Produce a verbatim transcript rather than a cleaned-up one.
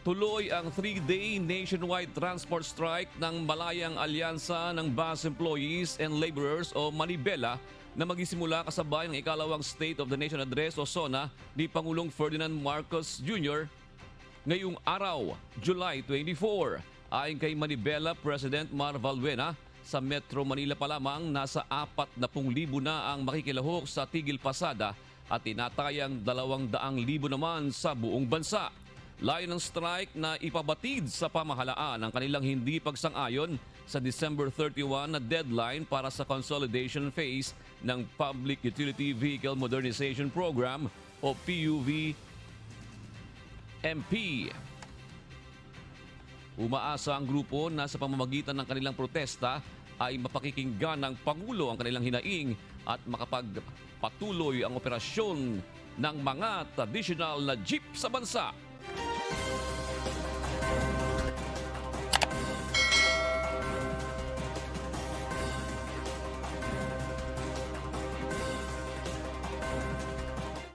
Tuloy ang three-day nationwide transport strike ng Malayang Alyansa ng Bus Employees and Laborers o Manibela na magsisimula kasabay ng ikalawang State of the Nation Address o SONA ni Pangulong Ferdinand Marcos Junior ngayong araw, July twenty-fourth. Ayon kay Manibela President Mar Valbuena, sa Metro Manila pa lamang nasa apat na pung libo na ang makikilahok sa tigil pasada at tinatayang dalawang daang libo naman sa buong bansa. Layo ng strike na ipabatid sa pamahalaan ang kanilang hindi pagsang-ayon sa December thirty-first na deadline para sa consolidation phase ng Public Utility Vehicle Modernization Program o P U V M P. Umaasa ang grupo na sa pamamagitan ng kanilang protesta ay mapakikinggan ng Pangulo ang kanilang hinaing at makapagpatuloy ang operasyon ng mga tradisyonal na jeep sa bansa.